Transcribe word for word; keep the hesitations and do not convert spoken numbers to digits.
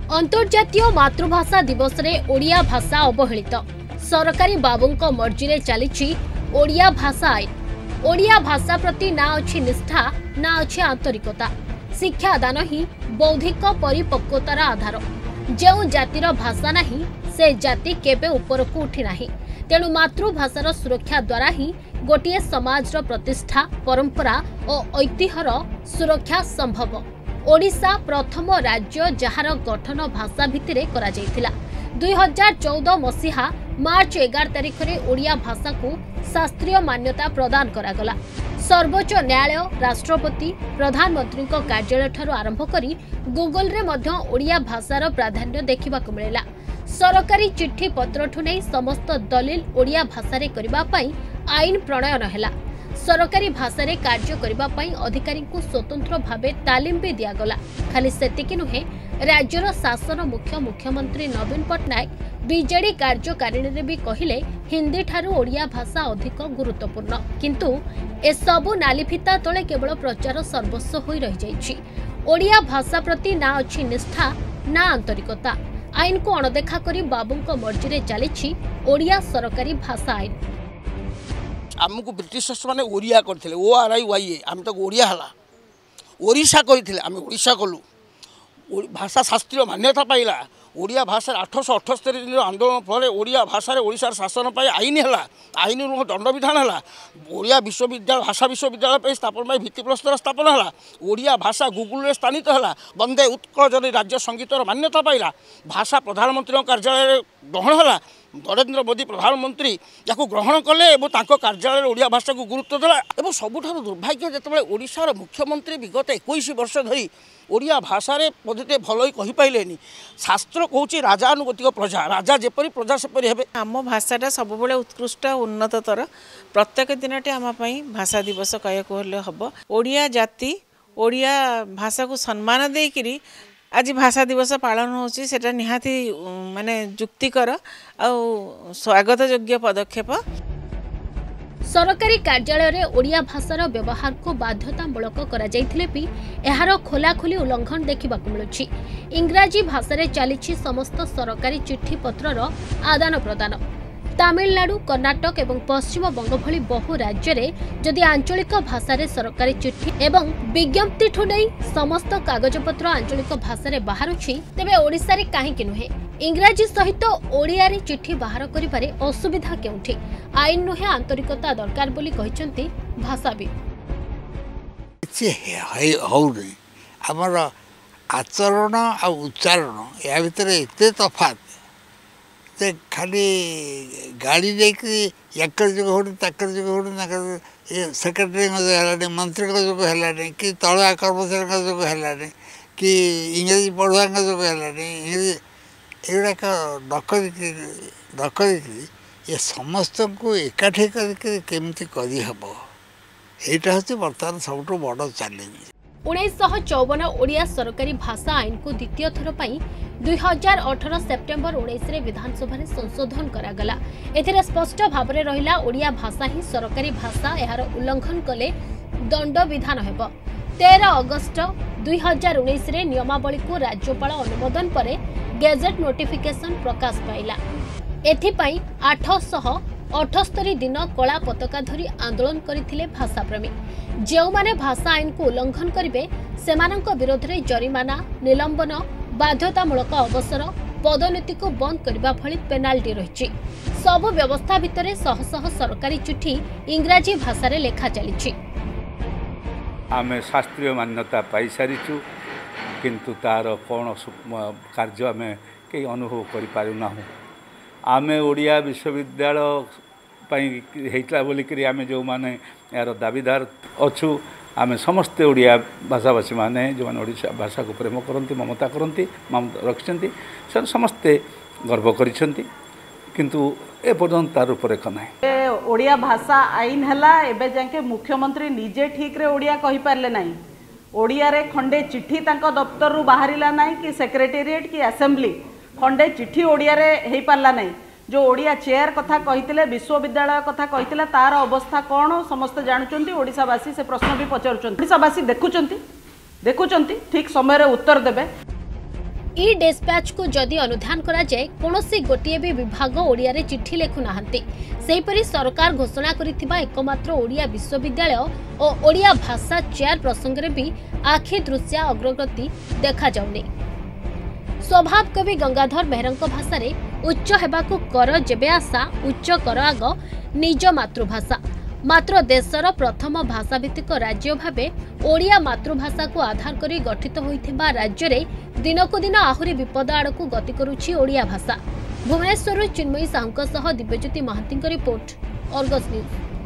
अंतर्जातीय मातृभाषा दिवस रे ओडिया भाषा अवहेलित सरकारी बाबूंको मर्जी रे चलीछि ओडिया भाषा आईन। ओडिया भाषा प्रति ना अछि निष्ठा ना अछि आंतरिकता। शिक्षादान ही बौद्धिक परिपक्वतार आधार। जो जातिर भाषा नहीं से जाति केबे उपरकू उठी नाही। तेणु मातृभाषार सुरक्षा द्वारा ही गोटे समाजर प्रतिष्ठा परंपरा और ऐतिह्यर सुरक्षा संभव। ओडिशा प्रथम राज्य जहार गठन भाषा भित्तिरे करा जायथिला। दुई हजार चौदह मसीहा मार्च एगार तारिख में ओडिया भाषा को शास्त्रीय मान्यता प्रदान करागला। सर्वोच्च न्यायालय राष्ट्रपति प्रधानमंत्री कार्यालय ठारू आरंभ करी गूगल रे मध्य ओडिया भाषार प्राधान्य देखिबाकु मिलेला। सरकारी चिट्ठी पत्रठू नहीं समस्त दलिल ओडिया भाषा रे करिबा पई आईन प्रणयन हैला। सरकारी भाषा रे कार्य करिबा पई अधिकारी को स्वतंत्र भावे तालीम भी दियागला। खाली सेतिकी नुहे, राज्यर शासन मुख्य मुख्यमंत्री नवीन पट्टनायक बीजेडी कार्यकारिणी रे भी कहिले हिंदी ठारू ओडिया भाषा अधिक गुरुत्वपूर्ण। किंतु ए सबु नालीफिता तले केवल प्रचार सर्वस्व होई रही जाइछि। ओडिया भाषा प्रति ना अछि निष्ठा ना आंतरिकता। आईन को अणदेखा करी बाबूंको मर्जी रे चलीछि ओडिया सरकारी भाषा आईन। आमको ब्रिटिश मैंने ओडिया करते ओ आर आई वाई ए आम तो ओडिया है ओडिशा करते आम ओडिशा कलु भाषा शास्त्रीय मान्यता पाइला। ओडिया भाषा आठश अठस्तरी दिन आंदोलन फल ओडिया भाषा ओडिशार शासन पाई आईन है आईन नुह दंड विधान है। ओडिया विश्वविद्यालय भाषा विश्वविद्यालय स्थापन भित्तिप्रस्तर स्थापन है। ओडिया भाषा गूगल रे स्थानित है। वंदे उत्कल जन राज्य संगीतर मान्यता पाइला। भाषा प्रधानमंत्री कार्यालय ग्रहण है। नरेंद्र मोदी प्रधानमंत्री या ग्रहण कले कार्यालय ओडिया भाषा को गुरुत्व देला। एवं सबुठार दुर्भाग्य जिते ओडिशार मुख्यमंत्री विगत इक्कीस वर्ष धरी ओडिया भाषा रे पद्धति भल ही कहि पाइलेनी। शास्त्र कहूँ राजानुगतिक प्रजा राजा जेपरी प्रजा सेपरी हेबे। आम भाषाटा सब बड़े उत्कृष्ट उन्नततर प्रत्येक दिन टे आम भाषा दिवस कहले हम। ओडिया जाति ओडिया भाषा को सम्मान देकरी आज भाषा दिवस पालन होची सेटा निहाती माने जुक्तिकर आ स्वागत योग्य पदक्षेप। सरकारी कार्यालय रे ओडिया भाषार व्यवहार को बाध्यतामूलक करा जायथिले भी एहार खोलाखोली उल्लंघन देखिबाकु मिलुछि। इंग्राजी भाषा रे चलीछि समस्त सरकारी चिट्ठी पत्रर आदान प्रदान। तमिलनाडु कर्नाटक एवं पश्चिम बंग भली बहु राज्य में जदि आंचलिक भाषा रे सरकारी चिट्ठी एवं विज्ञप्ति ठू नहीं समस्त कागजपत्र आंचलिक भाषा रे बाहरुछि तेबे ओडिसा रे काहेकि नुहे इंग्राजी सहित ओडिया रे चिट्ठी बाहर करिबारे असुविधा केउठी? आईन नुहे आंतरिकता दरकार बोली कहिसंती भाषाविद। हमर आचरण आ उच्चारण या भितर एते तफात ते खाली गाड़ी लेकिन याकर जगह हो ताकर जगह हो सेक्रेटरी है मंत्री जगह है कि तलुआ कर्मचारी जगह है कि इंग्रेजी पढ़ुआ जगह है युवाक डकरी डकरी ये समस्त को एकाठी करमती करहब यहाँ हूँ बर्तमान सब बड़ चैलेंज। उन्नीस चौवन ओडिया सरकारी भाषा आईन को द्वितीय थर पर दुई हजार अठर सेप्टेम्बर उन्नीस रे विधानसभा संशोधन करागला। एथिरे स्पष्ट भाव में रहिला ओडिया भाषा ही सरकारी भाषा। यार उल्लंघन कले दंड विधान हेब। तेरह अगस्ट दुई हजार उन्नीस रे नियमावली को राज्यपाल अनुमोदन पर गेजेट नोटिफिकेशन प्रकाश पाइला। एथिपाई आठशह अठस्तरी दिन कला पताका धरी आंदोलन करथिले भाषाप्रेमी। जो माने भाषा आईन को उल्लंघन करिवे सेमानंक विरोध रे जरिमाना निलंबन बाध्यतामूलक अवसर पदोन्नति को बंद करबा भली पेनाल्टी रहिछि। सब व्यवस्था भितरे शह शह सरकारी चिट्ठी इंग्राजी भाषा रे लेखा चलिछि। आमे शास्त्रीय मान्यता पाई सारिछु किंतु तार कोन कार्य आमे के अनुभव करि पारु नाहु। आमे ओडिया विश्वविद्यालय होता बोलिकी आम जो मैंने यार दाबीदार अच्छु आम समस्ते ओडिया भाषाभाषी मैंने जो मैंने ओडिशा भाषा को प्रेम करती ममता करती रखिंट से समस्ते गर्व करिसेंती किंतु ए पर्यंत तार रूपरेख ना। ओडिया भाषा आईन है एबे जाके मुख्यमंत्री निजे ठीक रे ओडिया कहि पारले नाही। ओडिया रे खंडे चिट्ठी तांको दफ्तर रु बाहरिला नाही कि सेक्रेटेरिएट कि असेंबली खंडे चिट्ठी ओडिया रे हेई पारला नाही। जो ओडिया चेयर कथा कही विश्वविद्यालय कथा कही तार अवस्था कौन समस्त जानते। ओडिशावासी से प्रश्न भी पचारुंट। ओडिशावासी देखुंट देखुंट ठीक समय रे उत्तर देबे। इ डेस्पैच को जदि अनुधान करा जाए कोनोसी गोटिए भी विभाग ओडिया रे चिट्ठी लेखु नाहंती। सेहीपरि सरकार घोषणा करिथिबा एकमात्र ओडिया विश्वविद्यालय और ओडिया भाषा चेयर प्रसंग रे भी आखि दृश्य अग्रगति देखा जाउनी। स्वभाव कवि गंगाधर मेहरंक भाषा रे उच्च हेबाकू कर जेबे आशा उच्च कर आग निज मातृभाषा। मात्र देशर प्रथम भाषा भित्तिक राज्य भावे ओडिया मातृभाषा को आधार करी गठित होइथिबा राज्य रे दिनकु दिन आहुरी विपद आड़कू गति करुछि ओडिया भाषा। भुवनेश्वर चिन्मयी साहुंक सह Divyajyoti Mahanti report, Argus news.